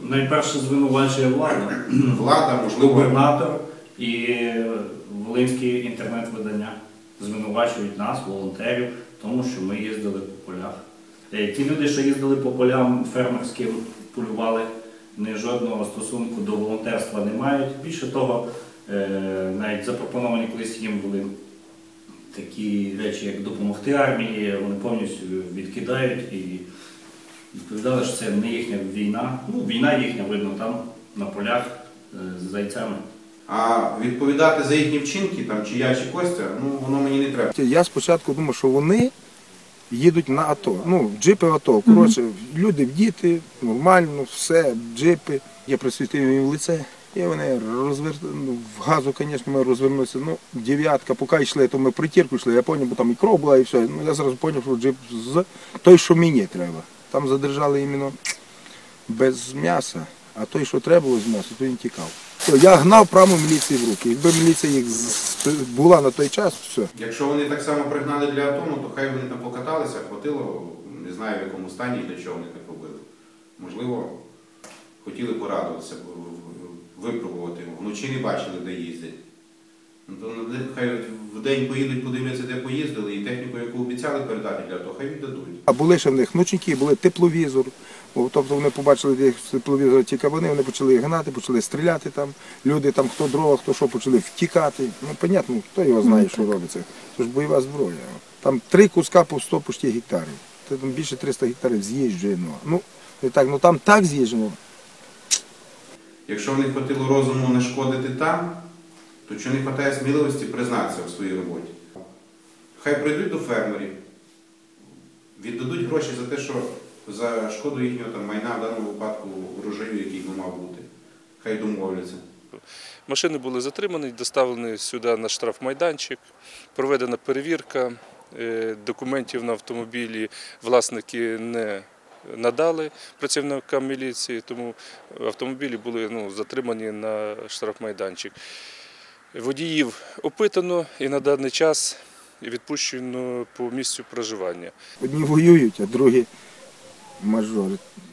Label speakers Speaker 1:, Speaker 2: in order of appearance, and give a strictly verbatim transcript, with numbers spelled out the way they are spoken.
Speaker 1: Найперше звинувачує влада.
Speaker 2: Влада, можливо.
Speaker 1: Губернатор і волинські інтернет-видання звинувачують нас, волонтерів, тому що ми їздили по полях. Ті люди, що їздили по полям фермерським, полювали, ні жодного стосунку до волонтерства не мають. Більше того, навіть запропоновані колись їм були такі речі, як допомогти армії, вони повністю відкидають і відповідали, що це не їхня війна. Ну, війна їхня, видно, там, на полях з зайцями.
Speaker 2: А відповідати за їхні вчинки, там, чи я, чи Костя, ну, воно мені не треба.
Speaker 3: Я спочатку думав, що вони їдуть на АТО, ну, джипи АТО. Коротше, люди, діти, нормально, все, джипи. Я присвітив їм в лице, і вони розвер... ну, в газу, звісно, ми розвернулися. Ну, дев'ятка, поки йшли, то ми притірку йшли, я зрозумів, бо там і кров була, і все. Ну, я зразу зрозумів, що джип з той, що мені треба. Там задержали іменно без м'яса, а той, що треба було з м'яса, то він тікав. Я гнав право міліції в руки. Якби міліція їх була на той час, все.
Speaker 2: Якщо вони так само пригнали для АТО, то хай вони там покаталися, хватило, не знаю в якому стані і для чого вони так робили. Можливо, хотіли порадуватися, випробувати. Вночі не бачили, де їздять. То хай в день поїдуть, подивляться, де поїздили, і техніку, яку обіцяли передати для АТО, хай віддадуть. А
Speaker 3: були ще в них внучники, були тепловізор. Тобто вони побачили, як тепловізор ті кабани, вони почали гнати, почали стріляти там. Люди там, хто дрова, хто що, почали втікати. Ну, понятно, хто його знає, що робиться. Це ж бойова зброя. Там три куска по сто почти гектарів. Це там більше триста гектарів з'їжджено. Ну, не так, ну там так з'їжджено.
Speaker 2: Якщо не хватило розуму не шкодити там, то чи не вистачає сміливості признатися в своїй роботі? Хай прийдуть до фермерів, віддадуть гроші за те, що за шкоду їхнього там майна, в даному випадку урожаю, який би мав бути. Хай домовляться.
Speaker 4: Машини були затримані, доставлені сюди на штрафмайданчик, проведена перевірка документів на автомобілі, власники не надали працівникам міліції, тому автомобілі були ну, затримані на штрафмайданчик. Водіїв опитано і на даний час відпущено по місцю проживання.
Speaker 3: Одні воюють, а другі мажори.